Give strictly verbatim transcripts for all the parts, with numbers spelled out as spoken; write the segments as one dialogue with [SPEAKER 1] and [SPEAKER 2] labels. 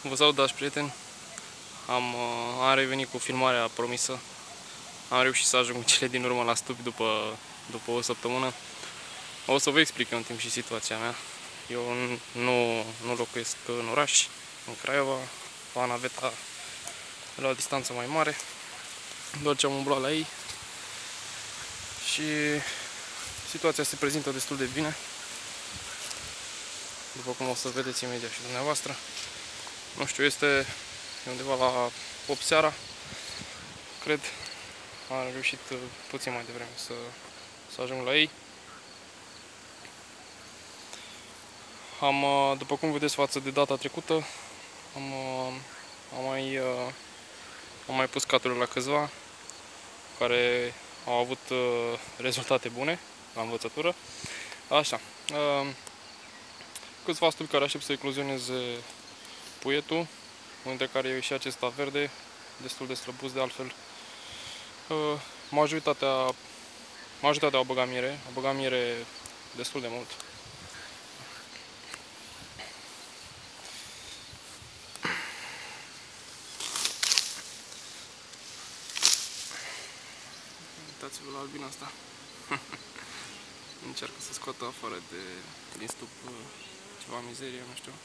[SPEAKER 1] Vă salut, dragi prieteni. Am, am revenit cu filmarea promisă. Am reușit să ajung cele din urmă la stupi după, după o săptămână. O să vă explic în timp și situația mea. Eu nu, nu locuiesc în oraș, în Craiova, la naveta la o distanță mai mare, doar ce am umblat la ei și situația se prezintă destul de bine, după cum o să vedeți imediat și dumneavoastră. Nu știu, este undeva la opt seara, cred. Am reușit puțin mai devreme să, să ajung la ei. Am, după cum vedeți față de data trecută, am, am, mai, am mai pus caturile la câțiva care au avut rezultate bune la învățătură. Așa, câțiva stupi care aștept să ecluzioneze puietul, între care e și acesta verde, destul de slăbus de altfel. Majoritatea, majoritatea au băgat miere, au băgat miere destul de mult. Uitați-vă la albina asta. Încearcă să scoată afară de, din stup ceva mizerie, nu știu.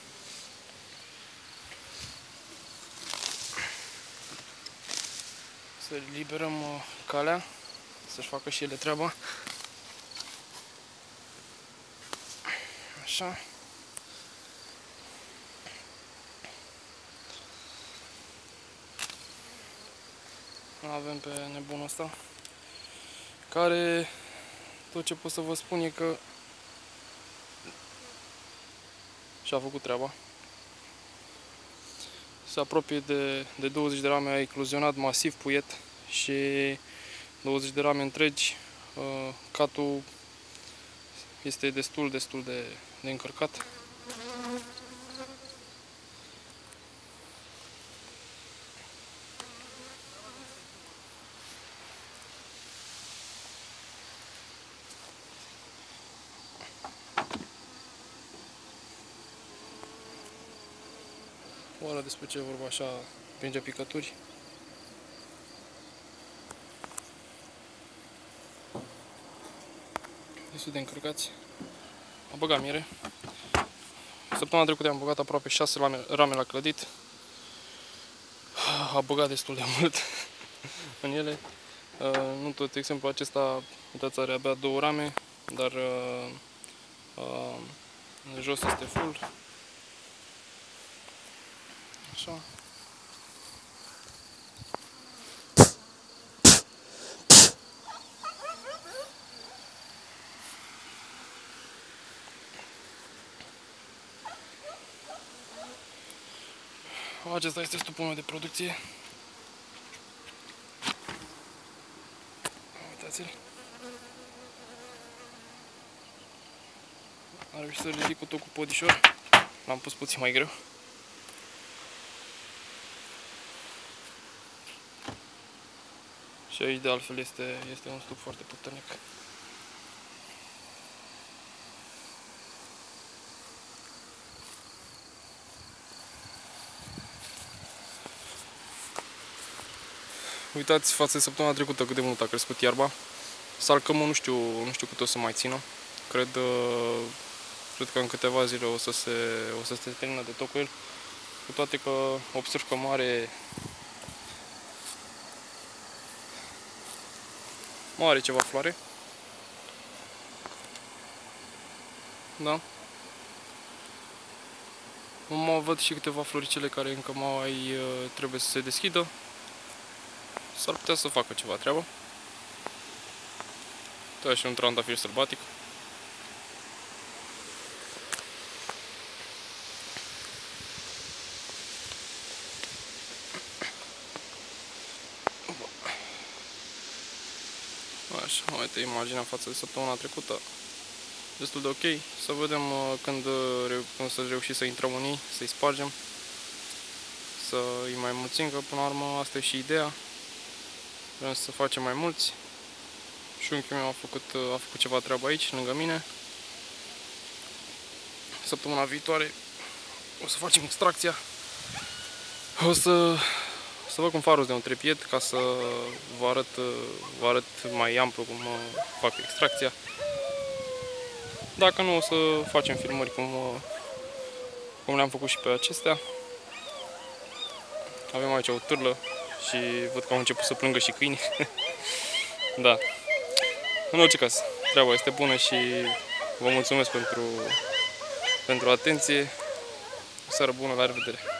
[SPEAKER 1] Să liberăm calea, să-și facă și ele treaba. Așa. Avem pe nebunul ăsta, care tot ce pot să vă spun e că și-a făcut treaba. Se apropie de, de douăzeci de rame, a ecluzionat masiv puiet și douăzeci de rame întregi. Catul este destul, destul de, de încărcat. Oară despre ce vorba, așa prinde picături. Destul de încărcați. Am băgat miere. Săptămâna trecută am băgat aproape șase rame la clădit. A băgat destul de mult în ele. Nu tot, de exemplu, acesta, uitați, are abia două rame, dar în jos este full. Așa. Acesta este stupul meu de producție. Uitați-l. Am reușit să ridic cu tot cu podișor. L-am pus puțin mai greu. Și aici, de altfel, este, este un stup foarte puternic. Uitați față de săptămâna trecută cât de mult a crescut iarba. Salcămul nu știu, nu știu cât o să mai țină. Cred, cred că în câteva zile o să se, o să se termină de tot cu el. Cu toate că observ că mare Are ceva floare. Da. Mă văd și câteva floricele care încă mai trebuie să se deschidă. S-ar putea să facă ceva treabă. Da, și un trandafir sălbatic. Așa, uite imaginea față de săptămâna trecută. Destul de ok. Să vedem când, când să reușim să intrăm în ei, să-i spargem, să îi mai mulțim, că până la urmă asta e și ideea. Vrem să facem mai mulți. Și unchiul meu a făcut, a făcut ceva treabă aici, lângă mine. Săptămâna viitoare o să facem extracția O să, să văd cum farul de un trepied ca să vă arăt, vă arăt mai amplu cum fac extracția. Dacă nu, o să facem filmări cum, cum le-am făcut și pe acestea. Avem aici o târlă și văd că au început să plângă și câini. Da. În orice caz, treaba este bună și vă mulțumesc pentru, pentru atenție. O seară bună, la revedere!